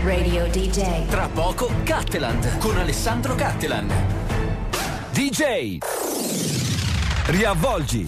Radio DJ. Tra poco Catteland con Alessandro Cattelan. DJ riavvolgi.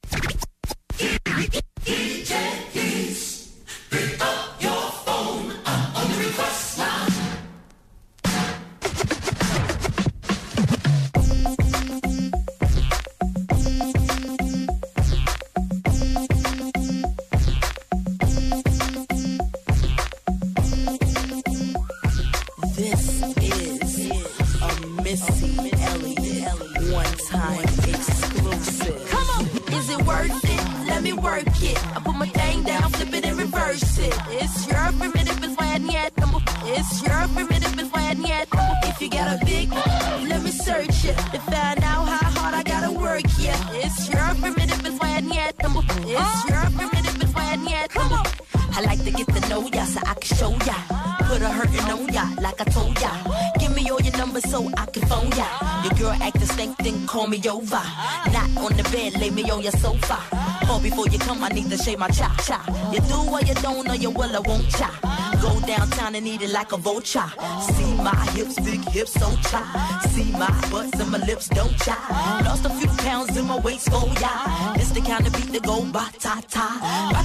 Call me over, not on the bed, lay me on your sofa. Or before you come, I need to shave my cha-cha. You do or you don't, or you will or won't cha. Go downtown and eat it like a vulture. See my hips, big hips, so cha. See my butts and my lips, don't cha. Lost a few pounds in my waist, oh yeah. It's the kind of beat that go ba-ta-ta.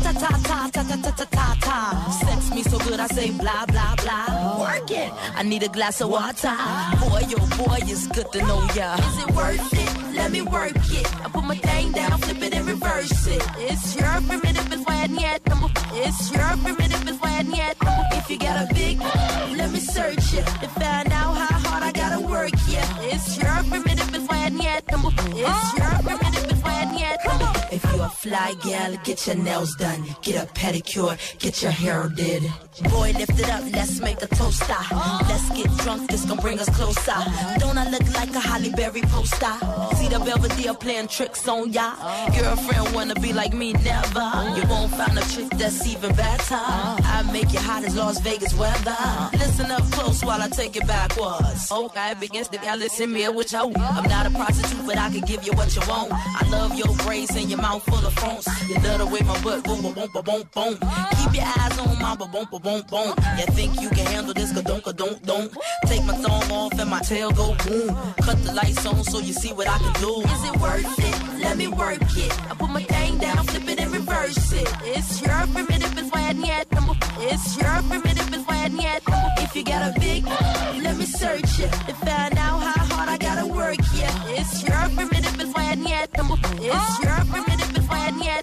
Ba-ta-ta-ta-ta-ta-ta-ta-ta. Sex me so good, I say blah, blah, blah. Work it, I need a glass of water. Boy, oh boy, it's good to know ya. Is it worth it? Let me work it. I put my thing down, flip it and reverse it. It's your primitive is when yet. It's your primitive is when yet. If you got a big, let me search it to find out how hard I gotta work. Yeah, it's your primitive is when yet. It's your primitive is when yet. If you're a fly gal, get your nails done, get a pedicure, get your hair did. Boy, lift it up, let's make a toaster. Let's get drunk, this gon' bring us closer. Don't I look like a Halle Berry poster? See the Belvedere playing tricks on ya. Girlfriend wanna be like me, never. You won't find a chick that's even better. I make you hot as Las Vegas weather. Listen up close while I take it backwards. Okay, begins to listen me what you want. I'm not a prostitute, but I can give you what you want. I love your braids and your mouth full of phones. You love the way my butt boom, boom, boom, boom, boom. Keep your eyes on my boom, boom, boom, boom. You think you can handle this? Don't. Take my thumb off and my tail go boom. Cut the lights on so you see what I can do. Is it worth it? Let me work it. I put my thing down, flip it and reverse it. It's your primitive is when yet. It's your primitive is when yet. If you got a big, let me search it to find out how hard I gotta work. Yeah, it's your primitive is when yet. It's your primitive is when yet.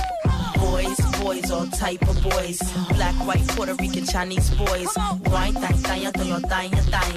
Boys, all type of boys. Black, white, Puerto Rican, Chinese boys. Wine, tanya, toyo, tanya.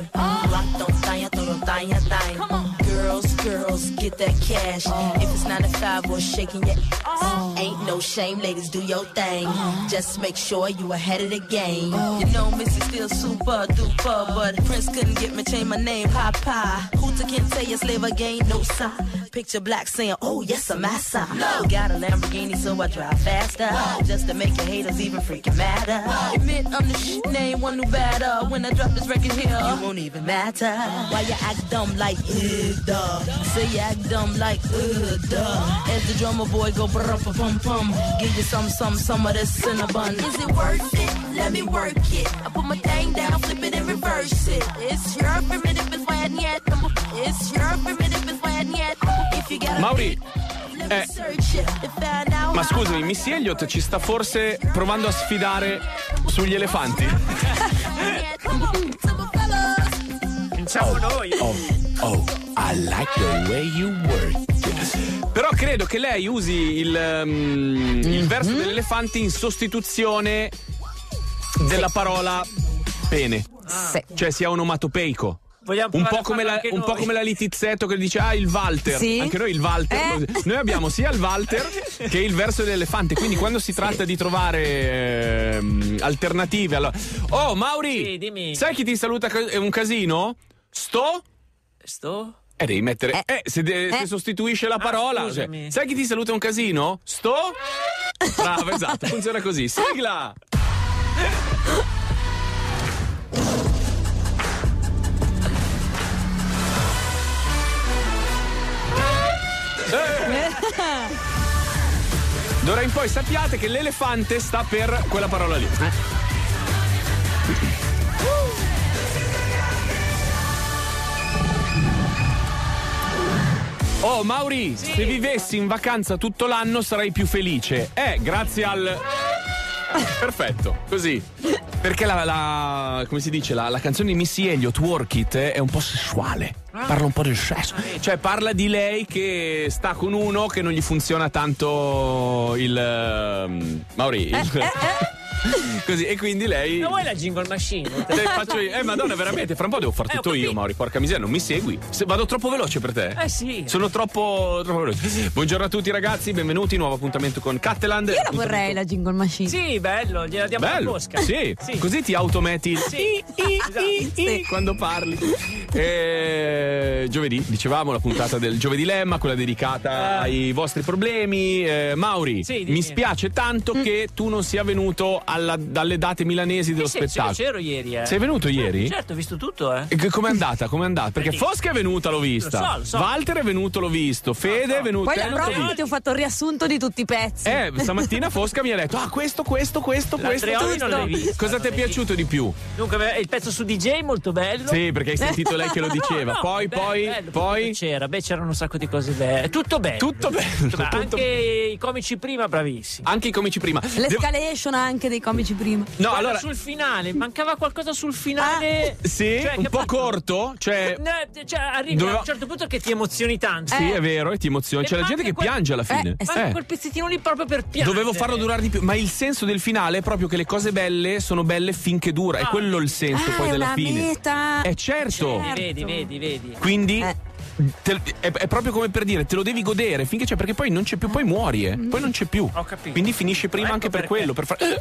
Girls, get that cash. If it's 9 to 5 or shaking your ass, ain't no shame, ladies, do your thing. Just make sure you ahead of the game. You know Missy still super duper, but Prince couldn't get me, change my name, Papa. Hooter can tell you slave again, no sign. Picture black saying, oh yes, I'm massa. No. Got a Lamborghini, so I drive faster. Just to make your haters even freaking madder. Admit I'm the shit, name one new batter. When I drop this record here, you won't even matter. Why you act dumb like, duh. Say you act dumb like, duh. As the drummer boy go brum-pum-pum. Give you some of this cinnabon. Is it worth it? Let me work it. I put my thing down, flip it and reverse it. It's your primitive is when yet. It's your primitive is when yet. If you got a Mauri, ma scusami, Missy Elliott ci sta forse provando a sfidare sugli elefanti? Pensavo noi. Oh, I like the way you work. Però credo che lei usi il verso dell'elefante in sostituzione della parola pene. Sì. Cioè sia onomatopeico. Un po' come la Litizzetto che dice il Walter. Sì. Anche noi il Walter. Noi abbiamo sia il Walter che il verso dell'elefante. Quindi quando si tratta di trovare alternative, allora. Oh Mauri, sì, dimmi. Sai chi ti saluta? È un casino? Sto? Devi mettere se sostituisce la parola. Cioè, sai chi ti saluta un casino? Sto? Bravo, esatto, funziona così. Sigla! D'ora in poi sappiate che l'elefante sta per quella parola lì. Oh Mauri, se vivessi in vacanza tutto l'anno sarei più felice. Grazie al... Perfetto, così. Perché come si dice, la canzone di Missy Elliott, Work It, è un po' sessuale. Parla un po' del sesso. Cioè parla di lei che sta con uno che non gli funziona tanto il... Mauri, così, e quindi lei. Ma vuoi la jingle machine? Faccio io. Madonna, veramente, fra un po' devo fare tutto io, Mauri. Porca miseria, non mi segui. Vado troppo veloce per te. Sì. Sono troppo veloce. Buongiorno a tutti, ragazzi, benvenuti. Nuovo appuntamento con Catteland. Io la vorrei la jingle machine. Sì, bello, gliela diamo la mosca. Sì, così ti autometti quando parli. Giovedì, dicevamo, la puntata del Giovedì Lemma, quella dedicata ai vostri problemi. Mauri, mi spiace tanto che tu non sia venuto dalle date milanesi dello spettacolo. Sì, c'ero ieri. Sei venuto ieri? Certo, ho visto tutto, Com'è andata? Perché Fosca è venuta, l'ho vista. Lo so. Walter è venuto, l'ho visto. Fede è venuto. Poi la prossima ti ho fatto il riassunto di tutti i pezzi. Stamattina Fosca mi ha detto: questo. Non l'hai visto. Cosa ti è piaciuto di più? Dunque, il pezzo su DJ molto bello. Sì, perché hai sentito lei che lo diceva. Poi c'erano un sacco di cose belle. Tutto bello. Anche i comici prima, bravissimi. L'escalation anche dei comici prima. No, allora sul finale, mancava qualcosa sul finale. Sì, cioè, un po' corto. Arrivi a un certo punto che ti emozioni tanto. Sì, è vero, e ti emozioni. C'è la gente che piange alla fine. Quel pezzettino lì proprio per piangere. Dovevo farlo durare di più. Ma il senso del finale è proprio che le cose belle sono belle finché dura. È quello il senso poi della fine. Meta. Certo. Vedi. Quindi è proprio come per dire, te lo devi godere finché c'è, perché poi non c'è più, poi muori, poi non c'è più. Ho capito. Quindi finisce prima anche per quello, per fare.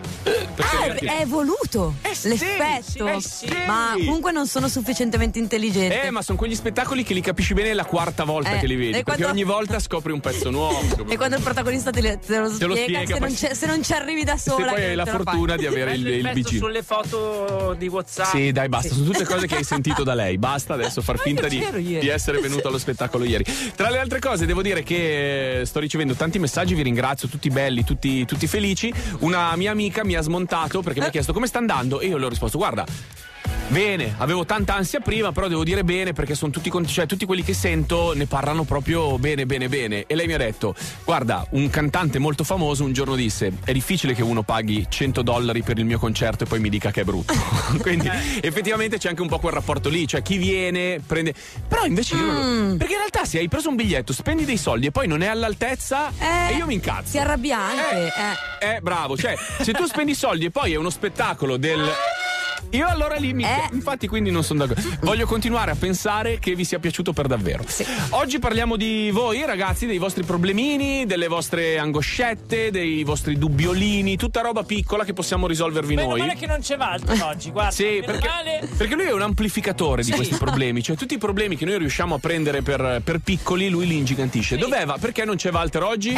È voluto l'effetto. Sì. Ma comunque non sono sufficientemente intelligente. Ma sono quegli spettacoli che li capisci bene la quarta volta che li vedi, perché ogni volta scopri un pezzo nuovo. E quando il protagonista te lo spiega, se non ci arrivi da sola. Se poi hai la fortuna di avere il BG sulle foto di WhatsApp. Sì, dai, basta, sono tutte cose che hai sentito da lei. Basta adesso far finta di essere venuto allo spettacolo ieri. Tra le altre cose devo dire che sto ricevendo tanti messaggi, vi ringrazio, tutti belli, tutti felici. Una mia amica mi ha smontato perché mi ha chiesto come sta andando e io le ho risposto: guarda, bene, avevo tanta ansia prima, però devo dire bene perché sono tutti quelli che sento ne parlano proprio bene. E lei mi ha detto: guarda, un cantante molto famoso un giorno disse: è difficile che uno paghi $100 per il mio concerto e poi mi dica che è brutto. Quindi effettivamente c'è anche un po' quel rapporto lì, cioè chi viene prende. Però invece io non... Perché in realtà se hai preso un biglietto, spendi dei soldi e poi non è all'altezza, e io mi incazzo. Si arrabbia anche. Bravo, cioè se tu spendi soldi e poi è uno spettacolo del... Io allora lì infatti quindi non sono d'accordo. Voglio continuare a pensare che vi sia piaciuto per davvero. Sì. Oggi parliamo di voi ragazzi, dei vostri problemini, delle vostre angoscette, dei vostri dubbiolini, tutta roba piccola che possiamo risolvervi Meno noi. male che non c'è Walter oggi, guarda. Sì, perché lui è un amplificatore di questi problemi, cioè tutti i problemi che noi riusciamo a prendere per piccoli lui li ingigantisce. Sì. Dov'è? Perché non c'è Walter oggi?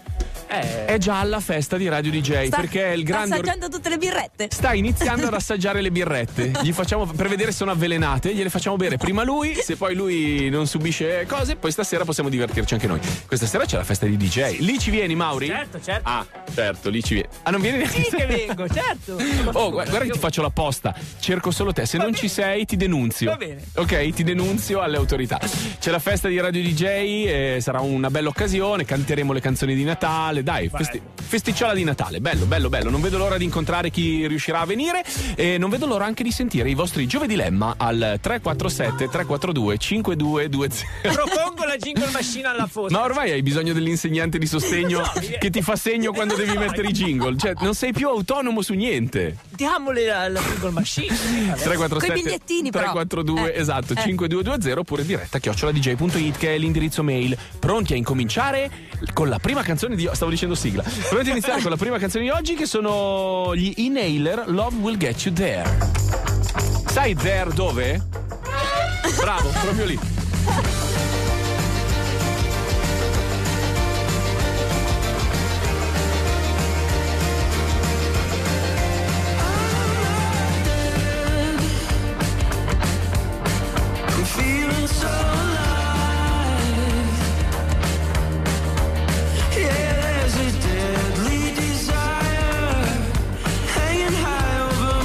È già alla festa di Radio DJ perché è il grande. Sta assaggiando tutte le birrette. Sta iniziando ad assaggiare le birrette. Gli facciamo per vedere se sono avvelenate. Gliele facciamo bere prima lui. Se poi lui non subisce cose, poi stasera possiamo divertirci anche noi. Questa sera c'è la festa di DJ. Lì ci vieni, Mauri? Certo. Ah, certo, lì ci vieni. Ah, non vieni neanche? Sì che vengo, certo. Oh, guarda che ti faccio l'apposta. Cerco solo te. Se non ci sei, ti denunzio. Va bene. Ok, ti denunzio alle autorità. C'è la festa di Radio DJ. Sarà una bella occasione. Canteremo le canzoni di Natale. Dai, festicciola di Natale, bello. Non vedo l'ora di incontrare chi riuscirà a venire e non vedo l'ora anche di sentire i vostri Giovedì Lemma al 347 342 5220. Propongo la jingle machine alla foto. Ma ormai hai bisogno dell'insegnante di sostegno che ti fa segno quando devi mettere i jingle, cioè non sei più autonomo su niente. Diamole la jingle machine. 347 Coi bigliettini, 342 esatto 5220 oppure diretta @dj.it che è l'indirizzo mail. Pronti a incominciare con la prima canzone di stavo dicendo sigla. Pronti a iniziare con la prima canzone di oggi che sono gli Inhaler, Love Will Get You There. Sai there dove? Bravo, proprio lì.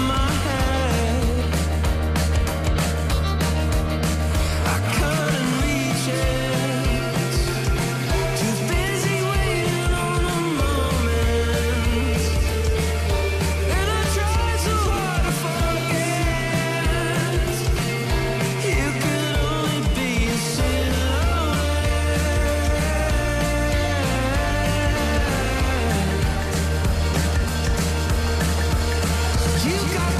Couldn't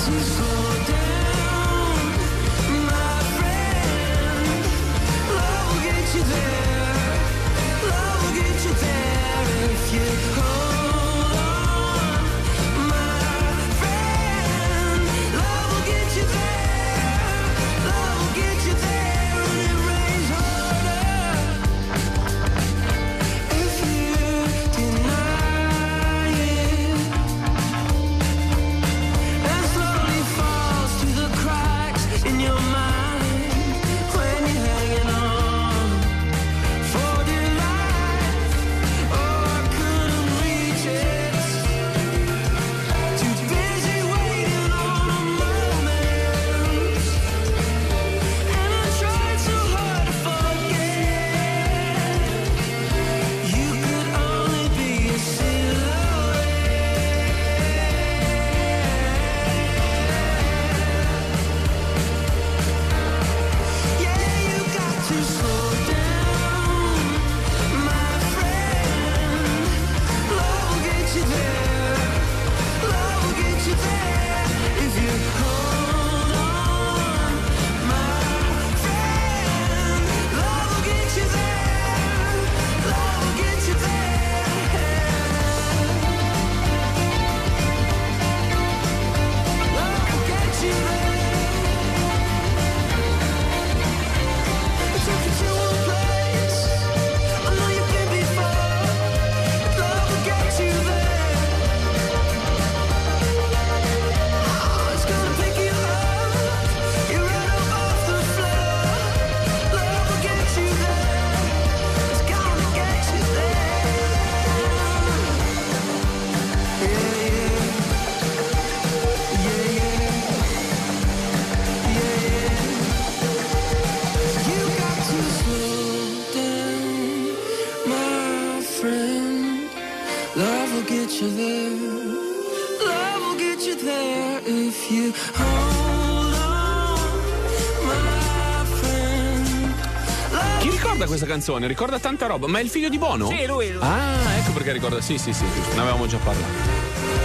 Questa canzone ricorda tanta roba, ma è il figlio di Bono? Sì, lui. Ah, ecco perché ricorda. Sì, giusto, ne avevamo già parlato.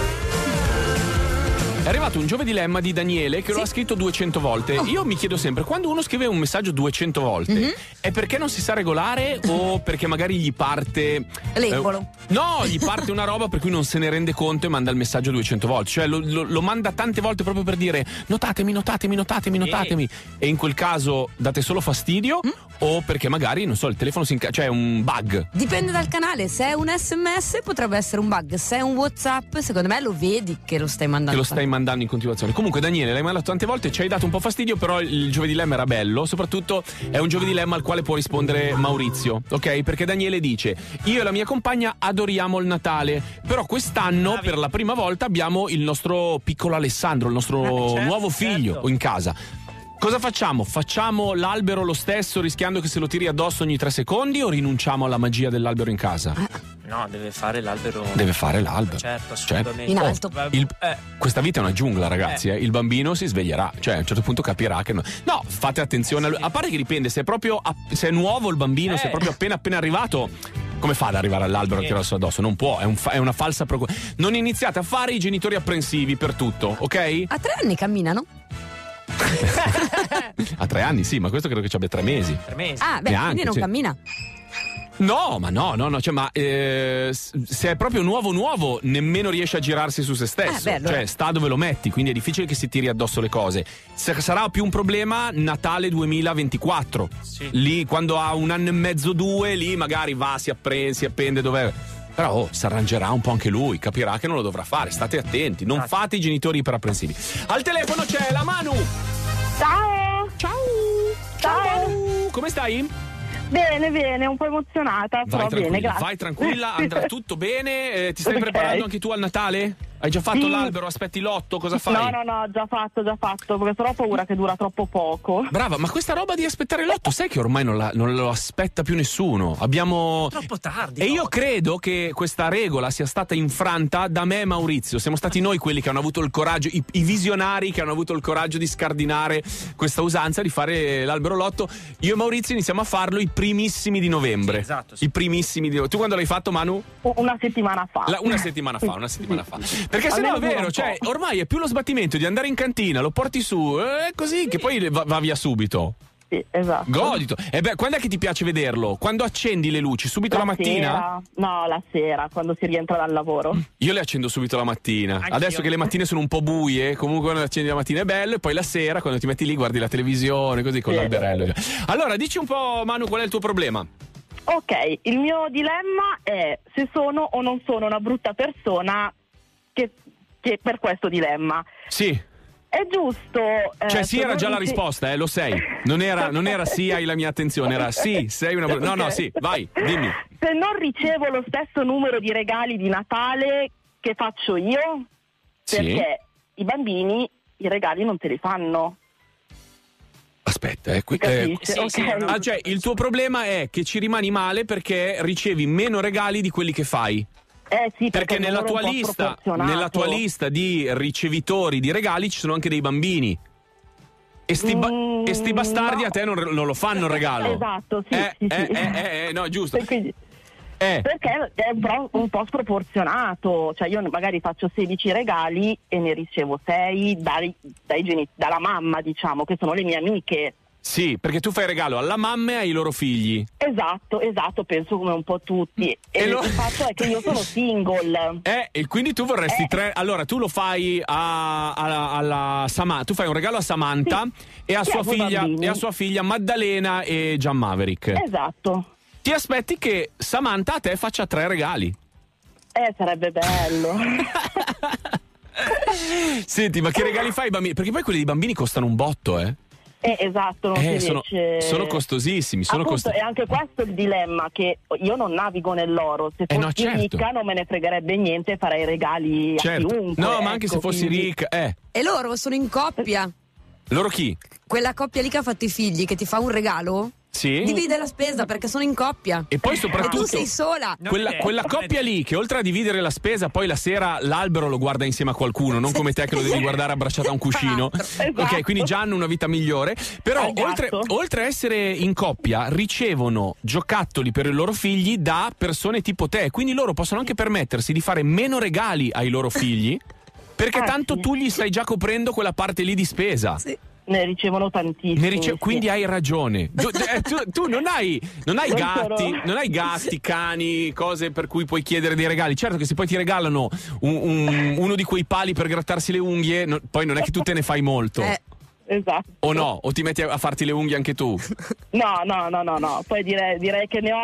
È arrivato un Giove Dilemma di Daniele che lo ha scritto 200 volte. Io mi chiedo sempre, quando uno scrive un messaggio 200 volte, è perché non si sa regolare o perché magari gli parte l'embolo? No, gli parte una roba per cui non se ne rende conto e manda il messaggio 200 volte. Cioè lo manda tante volte proprio per dire notatemi. E in quel caso date solo fastidio o perché magari, non so, il telefono cioè è un bug. Dipende dal canale. Se è un SMS potrebbe essere un bug. Se è un WhatsApp, secondo me lo vedi che lo stai mandando. In continuazione. Comunque Daniele, l'hai mandato tante volte, ci hai dato un po' fastidio, però il Giove Dilemma era bello, soprattutto è un Giove Dilemma al quale può rispondere Maurizio, ok? Perché Daniele dice: io e la mia compagna adoriamo il Natale, però quest'anno per la prima volta abbiamo il nostro piccolo Alessandro, il nostro nuovo figlio in casa. Cosa facciamo? Facciamo l'albero lo stesso rischiando che se lo tiri addosso ogni 3 secondi o rinunciamo alla magia dell'albero in casa? No, deve fare l'albero. Certo, assolutamente. In alto. Questa vita è una giungla, ragazzi. Il bambino si sveglierà, cioè a un certo punto capirà che no, fate attenzione. A parte che dipende, se è nuovo il bambino, se è proprio appena arrivato. Come fa ad arrivare all'albero e tirarsi addosso? Non può, è una falsa preoccupazione. Non iniziate a fare i genitori apprensivi per tutto, ok? A 3 anni camminano? A 3 anni sì, ma questo credo che ci abbia 3 mesi. 3 mesi. Ah, beh, quindi non cammina. No, cioè, se è proprio nuovo, nemmeno riesce a girarsi su se stesso. Allora. Cioè, sta dove lo metti, quindi è difficile che si tiri addosso le cose. Sarà più un problema Natale 2024. Sì. Lì, quando ha 1 anno e mezzo, 2, lì magari va, si appende dov'è. Però si arrangerà un po' anche lui, capirà che non lo dovrà fare. State attenti, non fate i genitori iperapprensivi. Al telefono c'è la Manu. Ciao Manu. Come stai? Bene, un po' emozionata, però bene, grazie. Vai tranquilla, andrà tutto bene. Ti stai preparando anche tu al Natale? Hai già fatto l'albero? Aspetti l'8? Cosa fai? No, già fatto, perché però ho paura che dura troppo poco. Brava, ma questa roba di aspettare l'8, sai che ormai non lo aspetta più nessuno. Abbiamo... Troppo tardi. E io credo che questa regola sia stata infranta da me e Maurizio. Siamo stati noi quelli che hanno avuto il coraggio, i visionari che hanno avuto il coraggio di scardinare questa usanza di fare l'albero l'8. Io e Maurizio iniziamo a farlo i primissimi di novembre. Sì, esatto. Sì. I primissimi di novembre. Tu quando l'hai fatto, Manu? Una settimana fa. Una settimana fa. Perché sennò è vero, cioè ormai è più lo sbattimento di andare in cantina, lo porti su, così che poi va via subito. Sì, esatto. Godito. E beh, quando è che ti piace vederlo? Quando accendi le luci? Subito la mattina? Sera. No, la sera, quando si rientra dal lavoro. Io le accendo subito la mattina. Anch'io. Adesso che le mattine sono un po' buie, comunque quando le accendi la mattina è bello, e poi la sera quando ti metti lì guardi la televisione, così con l'alberello. Allora, dici un po', Manu, qual è il tuo problema? Ok, il mio dilemma è se sono o non sono una brutta persona che per questo dilemma. Sì. È giusto. Cioè sì, era già la risposta, lo sei. Non era sì, hai la mia attenzione, era sì, sei una brutta. No, sì, vai, dimmi. Se non ricevo lo stesso numero di regali di Natale, che faccio io? Perché i bambini i regali non te li fanno. Aspetta, Okay. cioè il tuo problema è che ci rimani male perché ricevi meno regali di quelli che fai. Sì, perché nella tua lista di ricevitori di regali ci sono anche dei bambini. E sti bastardi a te non lo fanno il regalo. Esatto, sì. No, giusto. Quindi, perché è un po' sproporzionato. Cioè io magari faccio 16 regali e ne ricevo 6 dalla mamma, diciamo, che sono le mie amiche. Sì, perché tu fai regalo alla mamma e ai loro figli. Esatto, penso come un po' tutti. E il fatto è che io sono single. E quindi tu vorresti tre. Allora, tu lo fai alla Samantha. Tu fai un regalo a Samantha e a sua figlia Maddalena e Gian Maverick. Esatto. Ti aspetti che Samantha a te faccia 3 regali. Sarebbe bello. Senti, ma che regali fai ai bambini? Perché poi quelli dei bambini costano un botto, esatto, sono costosissimi. E anche questo è il dilemma, che io non navigo nell'oro. Se fossi ricca non me ne fregherebbe niente, farei regali a chiunque. No, ma anche se fossi ricca. E loro sono in coppia. Loro chi? Quella coppia lì che ha fatto i figli, che ti fa un regalo. Sì. Divide la spesa perché sono in coppia. E poi soprattutto tu sei sola. Quella coppia lì che oltre a dividere la spesa poi la sera l'albero lo guarda insieme a qualcuno, non come te che lo devi guardare abbracciato a un cuscino. Esatto. Ok, quindi già hanno una vita migliore. Però esatto. oltre a essere in coppia ricevono giocattoli per i loro figli da persone tipo te, quindi loro possono anche permettersi di fare meno regali ai loro figli perché tanto tu gli stai già coprendo quella parte lì di spesa. Sì. Ne ricevono tantissimi. Quindi hai ragione. Tu non hai gatti, cani, cose per cui puoi chiedere dei regali. Certo che se poi ti regalano uno di quei pali per grattarsi le unghie, poi non è che tu te ne fai molto. Esatto. O no? O ti metti a farti le unghie anche tu? No. Poi direi che ne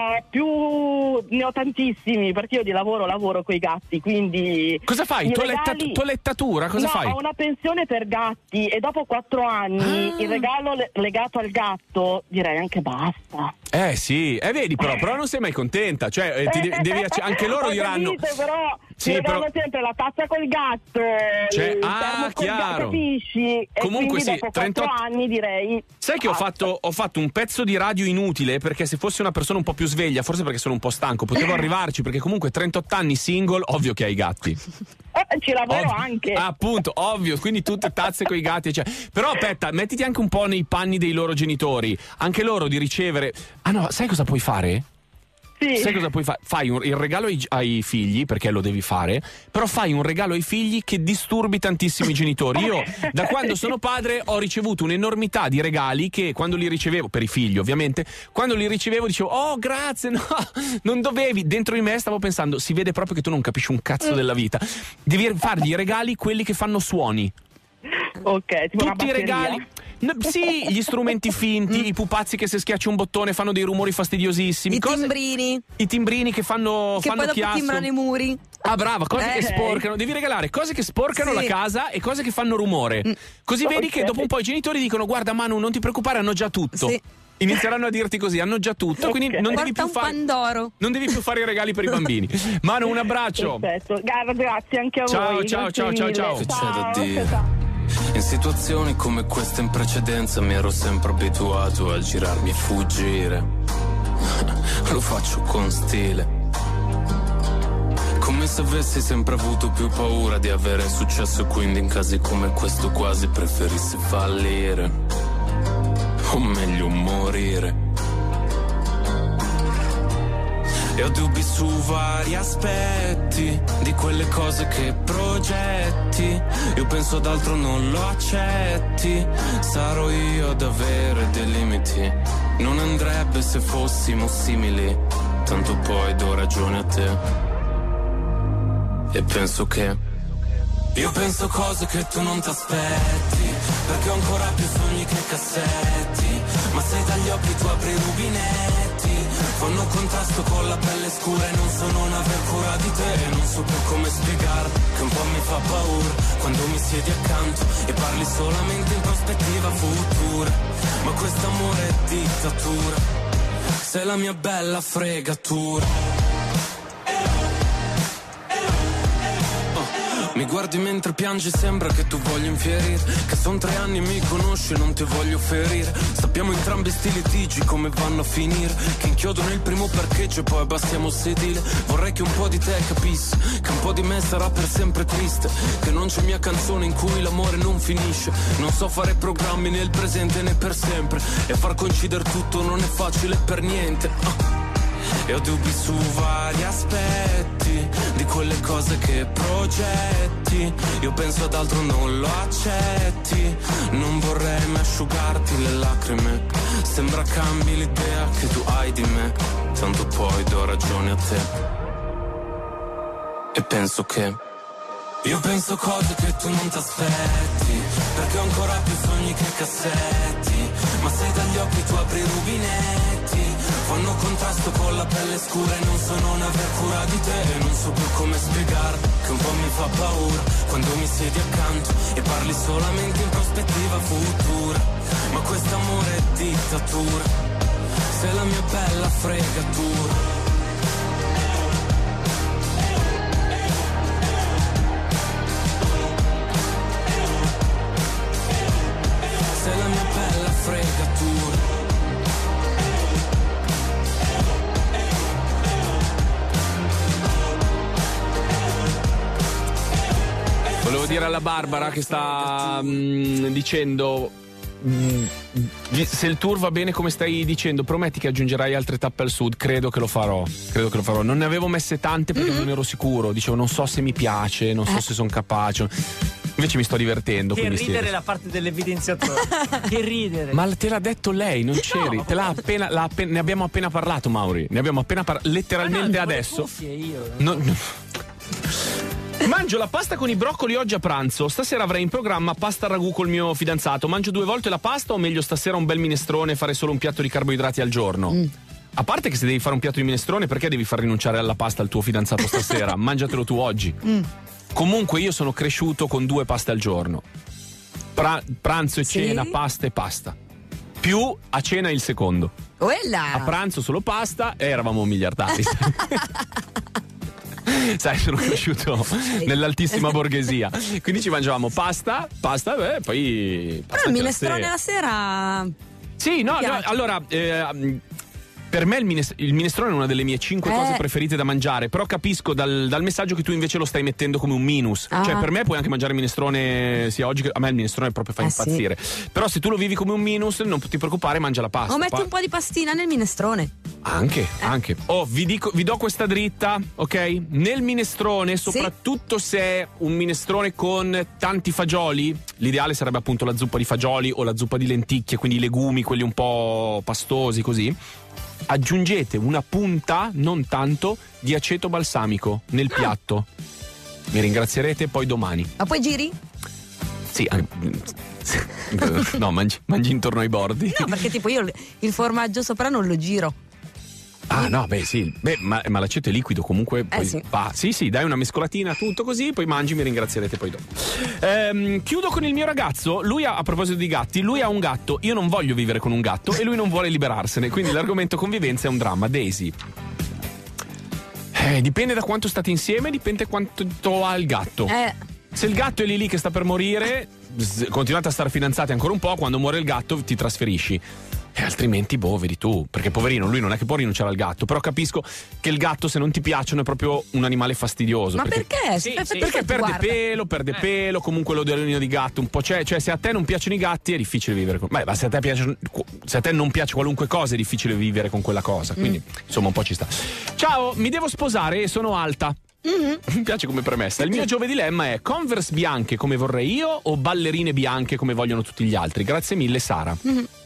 ho tantissimi, perché io di lavoro coi gatti, quindi. Cosa fai? Toilettatura? Cosa fai? Ho una pensione per gatti e dopo 4 anni il regalo legato al gatto direi anche basta. Sì, vedi però non sei mai contenta, cioè anche loro diranno. Capito, però regalo sempre la tazza col gatto, il termo col gatto, capisci? Comunque sì, dopo 4 anni direi. Sai che ho fatto un pezzo di radio inutile, perché se fossi una persona un po' più sveglia, forse perché sono un po' stanco, potevo arrivarci, perché comunque 38 anni single, ovvio che hai gatti. Ci lavoro anche. Appunto, ovvio, quindi tutte tazze coi gatti, cioè. Però aspetta, mettiti anche un po' nei panni dei loro genitori, anche loro di ricevere. Ah no, sai cosa puoi fare? Sì. Sai cosa puoi fare? Fai il regalo ai figli, perché lo devi fare, però fai un regalo ai figli che disturbi tantissimi genitori. Io da quando sono padre ho ricevuto un'enormità di regali che quando li ricevevo, per i figli ovviamente, quando li ricevevo dicevo oh grazie, no, non dovevi. Dentro di me stavo pensando, si vede proprio che tu non capisci un cazzo della vita, devi fargli i regali quelli che fanno suoni. Ok, tipo tutti i regali. Sì, gli strumenti finti, i pupazzi che se schiacci un bottone fanno dei rumori fastidiosissimi. I timbrini che fanno poi dopo chiasso. timbrano i muri. Ah, brava, cose che sporcano. Devi regalare cose che sporcano la casa e cose che fanno rumore. Così vedi che dopo un po' i genitori dicono guarda Manu, non ti preoccupare, hanno già tutto. Sì. Inizieranno a dirti così, hanno già tutto, quindi non devi più fare i regali per i bambini. Manu, un abbraccio. Perfetto. Grazie anche a voi. Ciao. In situazioni come queste in precedenza mi ero sempre abituato a girarmi e fuggire. Lo faccio con stile, come se avessi sempre avuto più paura di avere successo e quindi in casi come questo quasi preferissi fallire, o meglio morire. E ho dubbi su vari aspetti di quelle cose che progetti. Io penso ad altro, non lo accetti. Sarò io ad avere dei limiti. Non andrebbe se fossimo simili. Tanto poi do ragione a te. E penso che io penso cose che tu non t'aspetti, perché ho ancora più sogni che cassetti. Ma se dagli occhi tu apri i rubinetti, fanno contrasto con la pelle scura e non so non aver cura di te. E non so più come spiegare che un po' mi fa paura quando mi siedi accanto e parli solamente in prospettiva futura. Ma quest'amore è dittatura, sei la mia bella fregatura. Mi guardi mentre piangi, sembra che tu voglia infierire, che son 3 anni e mi conosci e non ti voglio ferire. Sappiamo entrambi sti litigi come vanno a finire, che inchiodo nel primo parcheggio e poi abbassiamo il sedile. Vorrei che un po' di te capisse che un po' di me sarà per sempre triste, che non c'è mia canzone in cui l'amore non finisce. Non so fare programmi nel presente né per sempre, e far coincidere tutto non è facile per niente. E ho dubbi su vari aspetti di quelle cose che progetti. Io penso ad altro, non lo accetti. Non vorrei mai asciugarti le lacrime. Sembra cambi l'idea che tu hai di me. Tanto poi do ragione a te. E penso che io penso cose che tu non t'aspetti, perché ho ancora più sogni che cassetti. Ma se dagli occhi tu apri i rubinetti, fanno contrasto con la pelle scura e non so non aver cura di te. E non so più come spiegare che un po' mi fa paura quando mi siedi accanto e parli solamente in prospettiva futura. Ma quest'amore è dittatura, sei la mia bella fregatura. Sei la mia bella fregatura. Volevo dire alla Barbara che sta dicendo se il tour va bene come stai dicendo, prometti che aggiungerai altre tappe al sud. Credo che lo farò. Non ne avevo messe tante perché non ero sicuro. Dicevo non so se mi piace, non so se sono capace. Invece mi sto divertendo. Che ridere la parte dell'evidenziatore. Che ridere. Ma te l'ha detto lei, non c'eri. Te l'ha appena, ne abbiamo appena parlato, Mauri. Ne abbiamo appena parlato letteralmente adesso. Mangio la pasta con i broccoli oggi a pranzo. Stasera avrei in programma pasta ragù col mio fidanzato. Mangio 2 volte la pasta o meglio stasera un bel minestrone e fare solo un piatto di carboidrati al giorno? A parte che se devi fare un piatto di minestrone, perché devi far rinunciare alla pasta al tuo fidanzato stasera? Mangiatelo tu oggi. Comunque io sono cresciuto con 2 paste al giorno. Pranzo e cena, pasta e pasta. Più a cena il secondo. A pranzo solo pasta e eravamo miliardari. Sai, sono cresciuto nell'altissima borghesia. Quindi ci mangiavamo pasta, poi pasta. Però il minestrone la sera. Sì, no, allora per me il minestrone è una delle mie 5 cose preferite da mangiare. Però capisco dal messaggio che tu invece lo stai mettendo come un minus. Cioè per me puoi anche mangiare il minestrone sia oggi che a me il minestrone proprio fa impazzire. Però se tu lo vivi come un minus non ti preoccupare, mangia la pasta. O metti un po' di pastina nel minestrone. Anche. Vi do questa dritta, ok? Nel minestrone, soprattutto se è un minestrone con tanti fagioli, l'ideale sarebbe appunto la zuppa di fagioli o la zuppa di lenticchie, quindi i legumi, quelli un po' pastosi così. Aggiungete una punta, non tanto, di aceto balsamico nel piatto. Mi ringrazierete poi domani. Ma poi giri? Sì. No, mangi intorno ai bordi. No, perché tipo io il formaggio sopra non lo giro. Ah no, sì. Ma l'aceto è liquido comunque. Poi va. Sì, dai una mescolatina, tutto così, poi mangi, mi ringrazierete poi dopo. Chiudo con il mio ragazzo. Lui a proposito di gatti, lui ha un gatto. Io non voglio vivere con un gatto e lui non vuole liberarsene. Quindi l'argomento convivenza è un dramma. Daisy. Dipende da quanto state insieme, dipende quanto ha il gatto. Se il gatto è lì che sta per morire, continuate a stare fidanzati ancora un po', quando muore il gatto ti trasferisci. E altrimenti, vedi tu, perché poverino, lui non è che può rinunciare al gatto, però capisco che il gatto, se non ti piacciono, è proprio un animale fastidioso. Ma perché? Perché perde pelo, comunque l'odorino di gatto un po' c'è, cioè se a te non piacciono i gatti è difficile vivere con. Ma se a te non piace qualunque cosa è difficile vivere con quella cosa, quindi insomma un po' ci sta. Ciao, mi devo sposare e sono alta. Mi piace come premessa. Il mio dilemma è: Converse bianche come vorrei io o ballerine bianche come vogliono tutti gli altri? Grazie mille, Sara.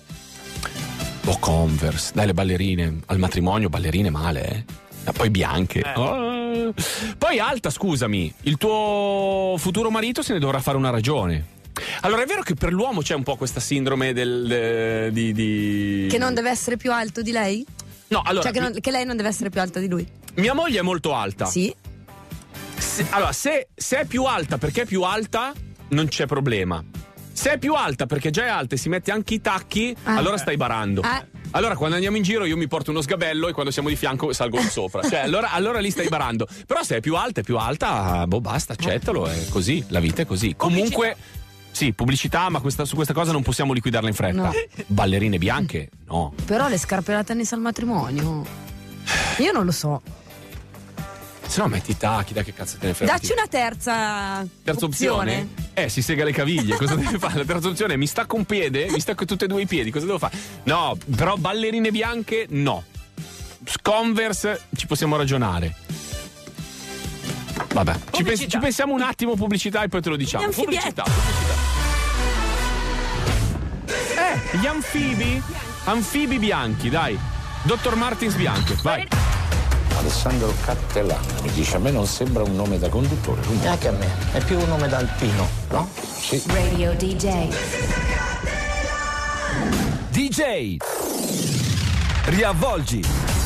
Converse, dai, le ballerine al matrimonio, ballerine male, poi bianche. Oh. Poi alta, scusami, il tuo futuro marito se ne dovrà fare una ragione. Allora, è vero che per l'uomo c'è un po' questa sindrome che non deve essere più alto di lei? No, allora, cioè che lei non deve essere più alta di lui. Mia moglie è molto alta. Sì. Allora, se è più alta perché è più alta, non c'è problema. Se è più alta perché già è alta e si mette anche i tacchi, allora stai barando. Allora quando andiamo in giro io mi porto uno sgabello e quando siamo di fianco salgo sopra. Cioè allora lì stai barando. Però se è più alta, basta, accettalo, è così, la vita è così. Comunque, sì, pubblicità, ma su questa cosa non possiamo liquidarla in fretta. No. Ballerine bianche, no. Però le scarpe da tennis al matrimonio, io non lo so. Se no metti i tacchi, da che cazzo te ne frega? Dacci una terza opzione? Si sega le caviglie, cosa deve fare? La terza opzione è: mi stacco un piede, mi stacco tutti e due i piedi, cosa devo fare? No, però ballerine bianche no. Converse ci possiamo ragionare. Vabbè, ci pensiamo un attimo, pubblicità e poi te lo diciamo. Pubblicità. Gli anfibi bianchi, dai. Dr. Martins bianche, vai. Alessandro Cattelan, mi dice: a me non sembra un nome da conduttore. Anche a me, è più un nome da alpino, no? Sì. Radio DJ. DJ. Riavvolgi.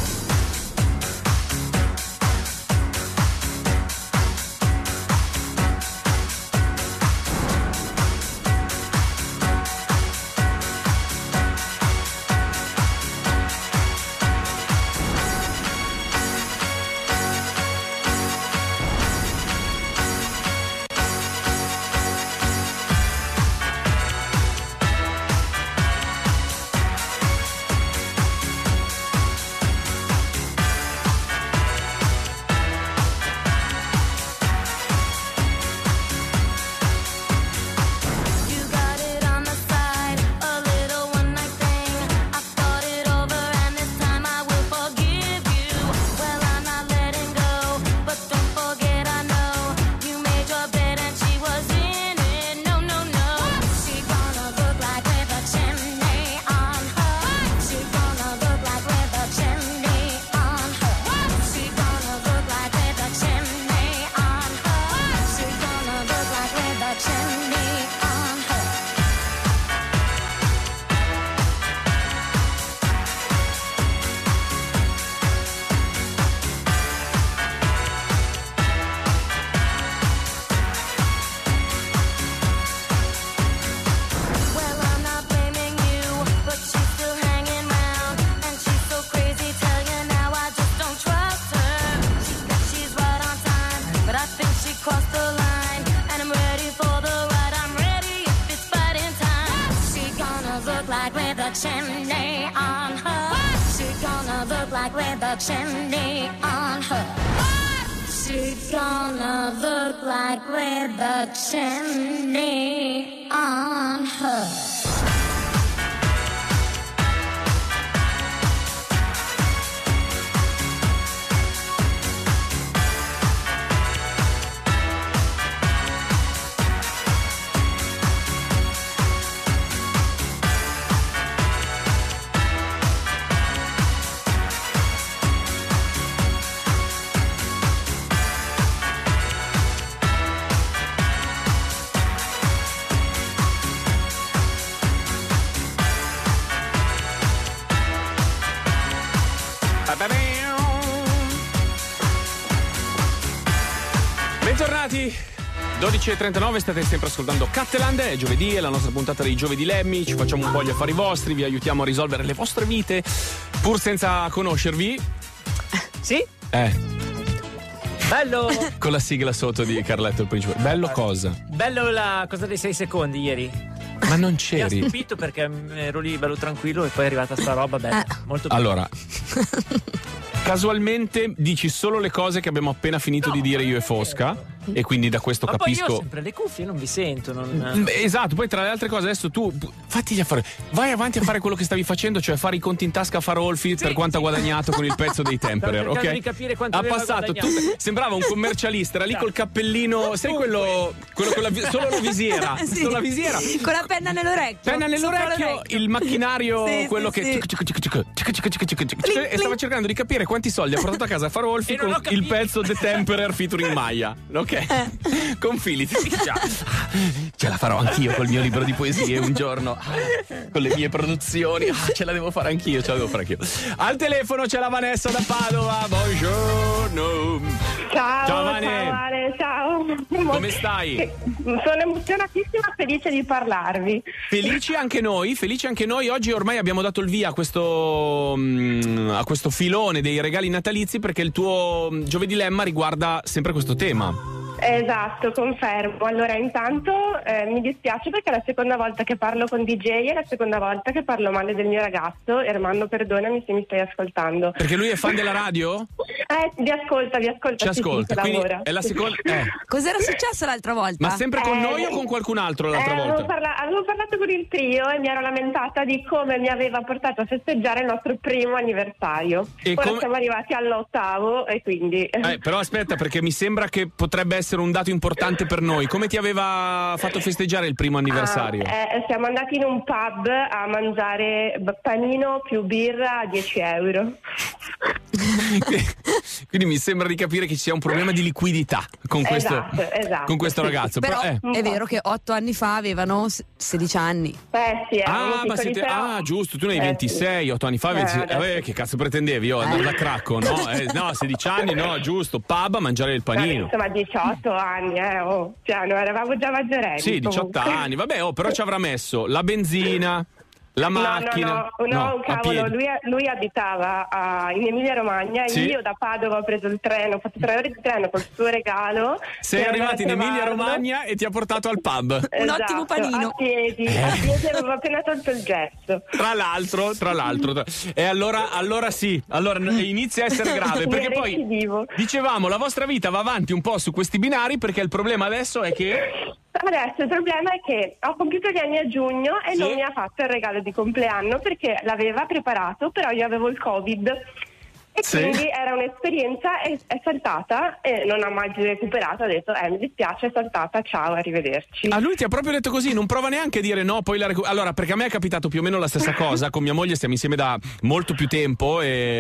chimney on her. She's gonna look like with a chimney on her. She's gonna look like with a chimney on her. Bentornati, 12.39, state sempre ascoltando Cattelan, è giovedì, è la nostra puntata dei Giovedì Lemmi, ci facciamo un po' gli affari vostri, vi aiutiamo a risolvere le vostre vite, pur senza conoscervi. Sì? Bello! Con la sigla sotto di Carletto il Principe. Bello cosa? Bello la cosa dei 6 secondi ieri. Ma non Mi ha c'eri. stupito perché ero lì bello tranquillo e poi è arrivata sta roba bella, molto bella. Allora, casualmente dici solo le cose che abbiamo appena finito di dire io e Fosca, e quindi da questo Ma poi io ho capisco. sempre le cuffie, non vi sento. Non... Esatto, poi tra le altre cose adesso tu fatti gli affari, vai avanti a fare quello che stavi facendo, cioè fare i conti in tasca a Farolfi per quanto ha guadagnato con il pezzo dei Temperer, Stavo cercando ok? di capire quanto Ha aveva passato guadagnato. sembrava un commercialista, era lì col cappellino, sai quello con solo la visiera, Sì. solo la visiera. Con la penna nell'orecchio. Penna nell'orecchio, il macchinario, Sì, quello sì, che sì. e stava cercando di capire quanti soldi ha portato a casa Farolfi E non con ho capito. il pezzo The Temperer featuring Maya, ok? Con Philly, ce la farò anch'io col mio libro di poesie un giorno, con le mie produzioni, ce la devo fare anch'io, Al telefono c'è la Vanessa da Padova, buongiorno. Ciao Vane. Vale, ciao. Come stai? Sono emozionatissima, felice di parlarvi. Felici anche noi. Oggi ormai abbiamo dato il via a questo filone dei regali natalizi, perché il tuo Giovedì Lemma riguarda sempre questo tema. Esatto, confermo. Allora, intanto mi dispiace perché è la seconda volta che parlo con DJ e è la seconda volta che parlo male del mio ragazzo. Ermanno, perdonami se mi stai ascoltando. Perché lui è fan della radio? Vi ascolta. Ci ascolta, sì, quindi lavora. è la seconda. Cos'era successo l'altra volta? Ma sempre con noi o con qualcun altro l'altra volta? Avevo parlato con il trio e mi ero lamentata di come mi aveva portato a festeggiare il nostro primo anniversario. E Ora siamo arrivati all'8º e quindi... Però aspetta, perché mi sembra che potrebbe essere un dato importante per noi. Come ti aveva fatto festeggiare il primo anniversario? Siamo andati in un pub a mangiare panino più birra a 10 euro. Quindi mi sembra di capire che ci sia un problema di liquidità con questo, esatto. con questo ragazzo. Però è vero che 8 anni fa avevano 16 anni. Sì, ma siete, giusto, tu ne hai 26, 8 anni fa, 26, che cazzo pretendevi? Andare da cracco, no? No, 16 anni, no, giusto, pub a mangiare il panino. Insomma, 18 anni, cioè, noi eravamo già maggiorenni. Sì, 18 anni, vabbè, però ci avrà messo la benzina, la macchina. No, cavolo, lui abitava in Emilia Romagna, Sì. Io da Padova ho preso il treno, ho fatto 3 ore di treno col suo regalo. Sei arrivato in Emilia Romagna e ti ha portato al pub. Un ottimo panino. A piedi avevo appena tolto il gesso. Tra l'altro. E allora sì, inizia a essere grave, perché poi dicevamo la vostra vita va avanti un po' su questi binari, perché il problema adesso è che Adesso il problema è che ho compiuto gli anni a giugno e non mi ha fatto il regalo di compleanno perché l'aveva preparato, però io avevo il Covid e quindi era un'esperienza, è saltata e non ha mai più recuperato. Ha detto mi dispiace, è saltata, ciao, arrivederci. a lui ti ha proprio detto così, non prova neanche a dire no, poi allora, perché a me è capitato più o meno la stessa cosa con mia moglie, stiamo insieme da molto più tempo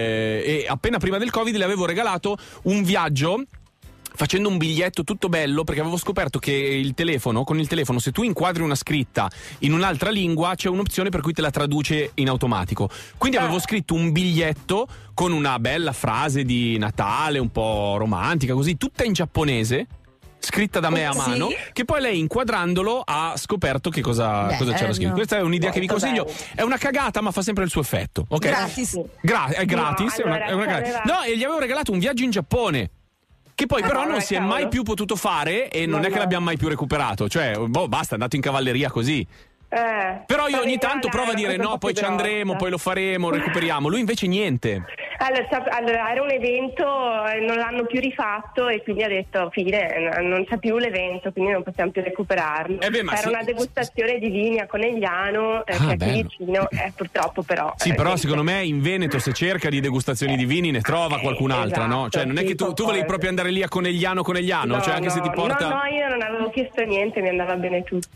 e appena prima del Covid le avevo regalato un viaggio facendo un biglietto tutto bello, perché avevo scoperto che con il telefono se tu inquadri una scritta in un'altra lingua c'è un'opzione per cui te la traduce in automatico. Quindi avevo scritto un biglietto con una bella frase di Natale un po' romantica, così, tutta in giapponese, scritta da me a mano, che poi lei inquadrandolo ha scoperto che cosa c'era scritto. Questa è un'idea che vi consiglio, è una cagata ma fa sempre il suo effetto, ok? Gratis. È gratis, No, allora, è una cagata. No, e gli avevo regalato un viaggio in Giappone, che poi però non si è mai più potuto fare e non è che l'abbiamo mai più recuperato, cioè basta, è andato in cavalleria così. Però io ogni tanto provo a dire no, poi ci andremo, poi lo faremo, recuperiamo. Lui invece niente. Allora era un evento, non l'hanno più rifatto e quindi ha detto fine, non c'è più l'evento, quindi non possiamo più recuperarlo. Era una degustazione di vini a Conegliano, che è qui vicino, purtroppo però. Sì, però secondo me in Veneto se cerca di degustazioni di vini ne trova qualcun'altra, no? Cioè non è che tu volevi proprio andare lì a Conegliano, no, cioè anche se ti porta... No, io non avevo chiesto niente, mi andava bene tutto.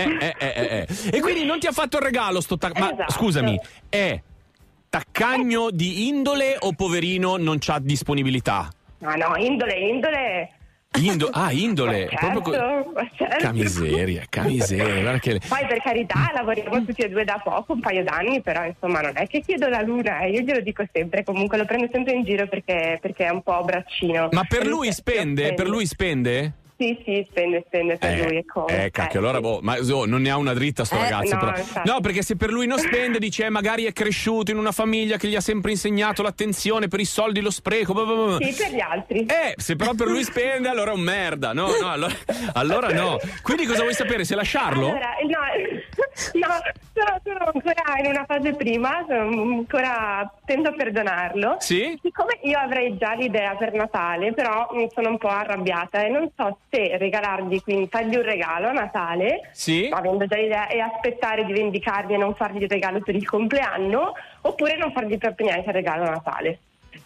E quindi non ti ha fatto il regalo ma scusami, è taccagno di indole o poverino non c'ha disponibilità? No, indole. Indole. Certo. Camiseria. Guarda che... Poi per carità lavoriamo tutti e due da poco, un paio d'anni, però insomma non è che chiedo la luna, io glielo dico sempre, comunque lo prendo sempre in giro perché è un po' braccino. Ma per lui spende? Sì, spende per lui, e come. Cacchio, allora ma non ne ha una dritta sto ragazzo, però. No, perché se per lui non spende, dice magari è cresciuto in una famiglia che gli ha sempre insegnato l'attenzione per i soldi, lo spreco. Sì, per gli altri. Se però per lui spende, allora è un merda. No, allora no. Quindi cosa vuoi sapere? Se lasciarlo? Allora, no, No, sono ancora in una fase prima, ancora tento a perdonarlo. Sì? Siccome io avrei già l'idea per Natale, però sono un po' arrabbiata e non so se regalargli, quindi fargli un regalo a Natale, sì, avendo già l'idea, e aspettare di vendicarmi e non fargli il regalo per il compleanno, oppure non fargli per niente il regalo a Natale.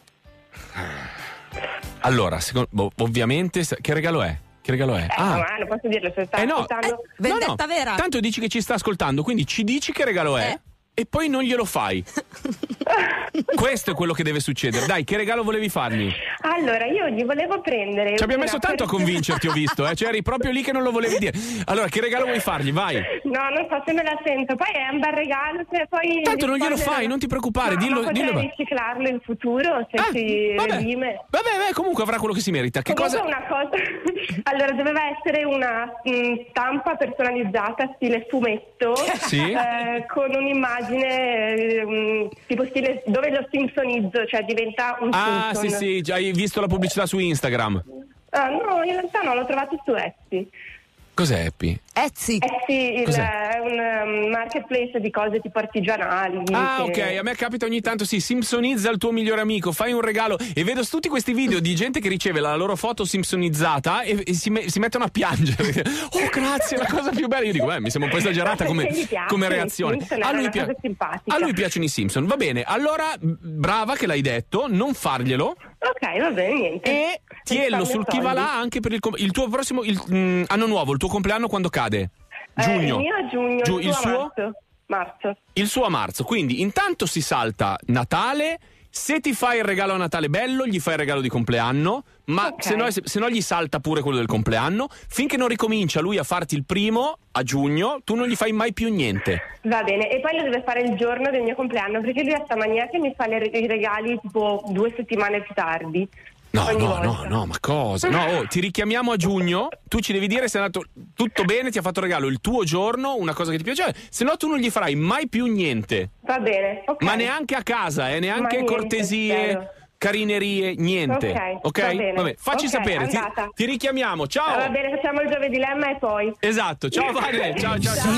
Allora, ovviamente, che regalo è? Che regalo è? No, non posso dirlo, se sta ascoltando. Vendetta vera. Tanto dici che ci sta ascoltando, quindi ci dici che regalo è e poi non glielo fai. Questo è quello che deve succedere. Dai, che regalo volevi fargli? Allora, io gli volevo prendere. Ci abbiamo messo tanto a convincerti, ho visto, Cioè eri proprio lì che non lo volevi dire. Allora, che regalo vuoi fargli? Vai. No, non so se me la sento. Poi è un bel regalo, se poi. Tanto non glielo fai, non ti preoccupare, dillo. Potrei riciclarlo in futuro se si redime. Vabbè, comunque avrà quello che si merita. Che comunque cosa? Una cosa. Allora, doveva essere una stampa personalizzata stile fumetto, sì? Con un'immagine tipo stile dove lo simpsonizzo, cioè diventa un Simpson. Sì, hai visto la pubblicità su Instagram? No, in realtà no, l'ho trovato su Etsy. Cos'è Etsy? Etsy è un marketplace di cose tipo artigianali. Ok, a me capita ogni tanto, simpsonizza il tuo migliore amico, fai un regalo e vedo tutti questi video di gente che riceve la loro foto simpsonizzata e si mettono a piangere. Oh, grazie, è la cosa più bella. Io dico, mi sembra un po' esagerata come reazione. A lui piacciono i Simpson, va bene. Allora, brava che l'hai detto, non farglielo. Ok, va bene, niente. E tienilo sul chi va là anche per il tuo prossimo anno nuovo, il tuo compleanno quando cade? Giugno. Il mio a giugno, il suo? Marzo. Il suo a marzo, quindi intanto si salta Natale. Se ti fai il regalo a Natale bello, gli fai il regalo di compleanno, ma se no gli salta pure quello del compleanno. Finché non ricomincia lui a farti il primo a giugno, tu non gli fai mai più niente. Va bene, e poi lo deve fare il giorno del mio compleanno, perché lui ha sta mania che mi fa i regali tipo 2 settimane più tardi. No, ma cosa? No, ti richiamiamo a giugno, tu ci devi dire se è andato tutto bene, ti ha fatto regalo il tuo giorno, una cosa che ti piace, se no tu non gli farai mai più niente. Va bene, ok. Ma neanche a casa, neanche niente, cortesie, spero. Carinerie, niente. Ok? Va bene. Vabbè, facci sapere, ti richiamiamo, ciao! Va bene, facciamo il giovedì dilemma e poi. Esatto, ciao Vane, ciao.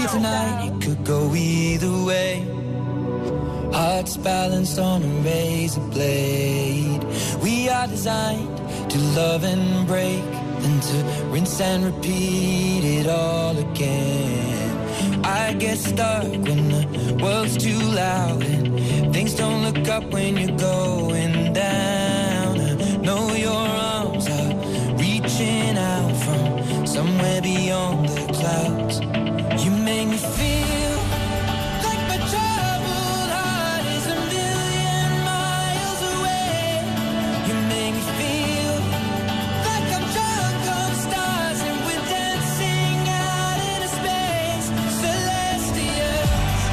Hearts balanced on a razor blade. We are designed to love and break, and to rinse and repeat it all again. I get stuck when the world's too loud and things don't look up when you're going down. I know your arms are reaching out from somewhere beyond the clouds. You make me feel like my troubled heart is a million miles away. You make me feel like I'm drunk on stars and we're dancing out in a space celestial.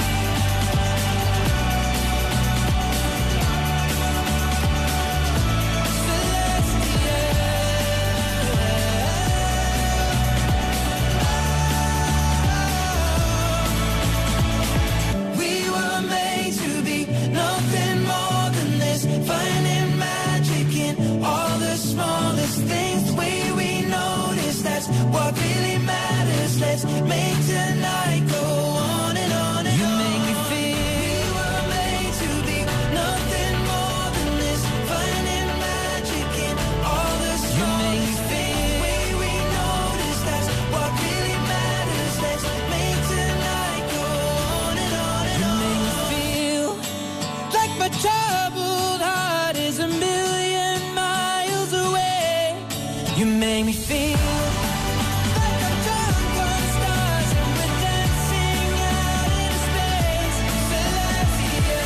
We were made to be nothing more than this, finding magic in all the smallest things. The way we notice, that's what really matters. Let's make tonight go on and on and on. You make me feel we were made to be nothing more than this, finding magic in all the smallest things. The way we notice, that's what really matters. Let's make tonight go on and on and on. You make me feel like my troubled heart is a million miles away. You make me feel like I'm drunk on stars and we're dancing out in space celestial.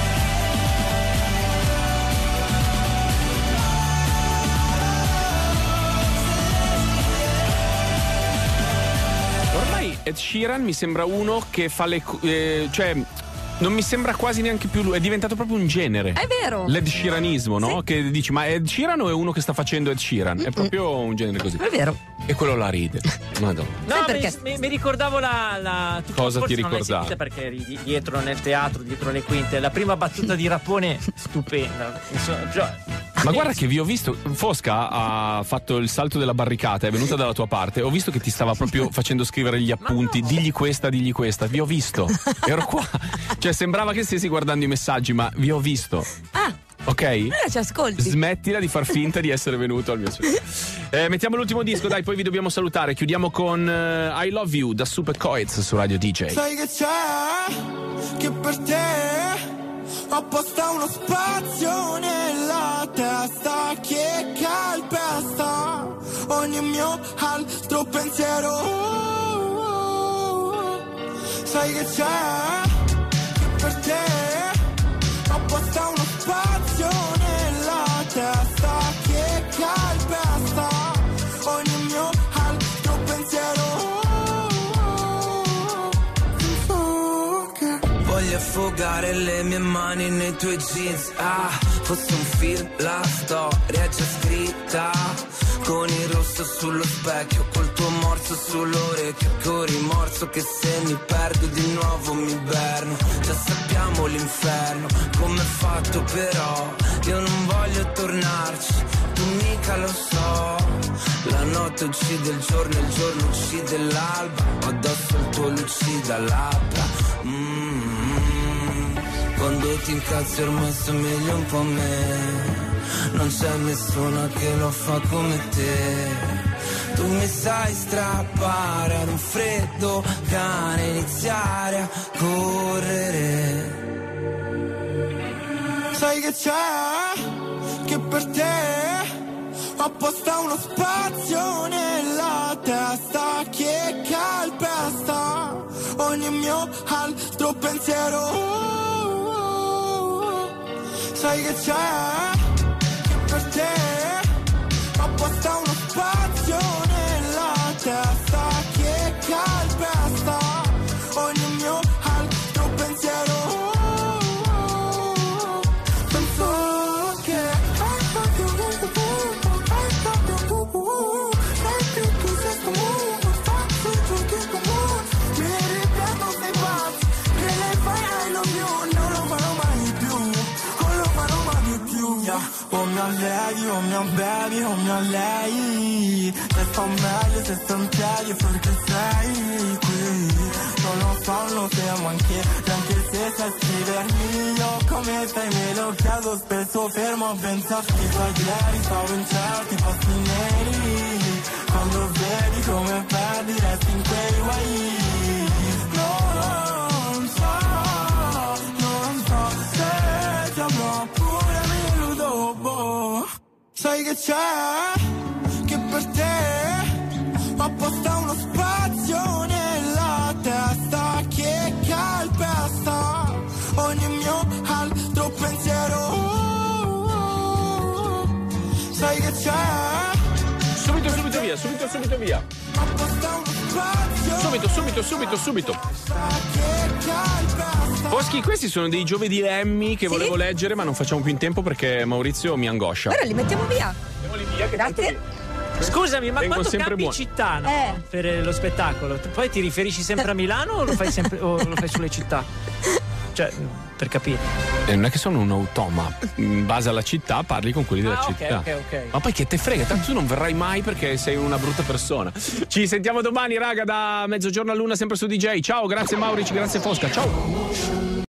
Ormai Ed Sheeran mi sembra uno che fa cioè non mi sembra quasi neanche più lui, è diventato proprio un genere. È vero. L'Ed Sheeranismo, no? Sì. Che dici, ma Ed Sheeran o è uno che sta facendo Ed Sheeran? È proprio un genere così. È vero. E quello la ride. Madonna. No, mi ricordavo la cosa ti ricordavi? Non perché eri dietro nel teatro, dietro le quinte. La prima battuta di Rapone stupenda. Ma guarda che vi ho visto, Fosca ha fatto il salto della barricata, è venuta dalla tua parte, ho visto che ti stava proprio facendo scrivere gli appunti, digli questa, vi ho visto, ero qua, cioè sembrava che stessi guardando i messaggi, ma vi ho visto. Ok? Allora ci ascolti. Smettila di far finta di essere venuto al mio mettiamo l'ultimo disco, dai, poi vi dobbiamo salutare. Chiudiamo con I Love You da Super Coets su Radio DJ. Sai che c'è? Che per te apposta uno spazio nella testa che calpesta ogni mio altro pensiero. Sai che c'è? Che per te apposta uno spazio nella testa che calpesta ogni mio altro pensiero. Voglio affogare le mie mani nei tuoi jeans. Fosse un film, la storia è già scritta. Con il rosso sullo specchio, col tuo morso sull'orecchio. Con rimorso che se mi perdo di nuovo mi inverno. Già sappiamo l'inferno, com'è fatto però. Io non voglio tornarci, tu mica lo so. La notte uccide il giorno uccide l'alba. Ho addosso il tuo lucida labbra. Quando ti incazzi ormai somigli un po' a me. Non c'è nessuno che lo fa come te. Tu mi sai strappare ad un freddo cane, iniziare a correre. Sai che c'è? Che per te apposta uno spazio nella testa che calpesta ogni mio altro pensiero. Sai che c'è? Che per te apposta uno spazio nella testa che calpesta ogni mio altro pensiero. Penso che mi ripeto sei pazzi, che lei fa I love you, non lo farò mai più, non lo farò mai più. Oh mia lady, oh mia baby, oh mia lei. Se sto meglio, se sto in piedi, perché sei qui. Non lo so, lo siamo anche se sai scrivermi. Io come stai me lo chiedo spesso, fermo a pensarti. Sai ieri stavo in certi posti neri. Quando vedi come perdi resti in quei guai. Non so se ti avrò pure meno dopo. Sai che c'è? Che per te apposta uno spazio nella testa che calpesta ogni mio altro pensiero. Sai che c'è? Subito via. Subito. Foschi, questi sono dei giovedì Lemmy che volevo leggere, ma non facciamo più in tempo perché Maurizio mi angoscia. Ora li mettiamo via. Mettiamoli via, che grazie. Scusami, ma vengono quando sempre cambi buoni. città, no? Per lo spettacolo, poi ti riferisci sempre a Milano o lo fai sempre o lo fai sulle città? Cioè, per capire. Non è che sono un automa. In base alla città parli con quelli della città. Ok. Ma poi che te frega, tanto tu non verrai mai perché sei una brutta persona. Ci sentiamo domani, raga, da mezzogiorno all'1 sempre su DJ. Ciao, grazie Maurici, grazie Fosca. Ciao.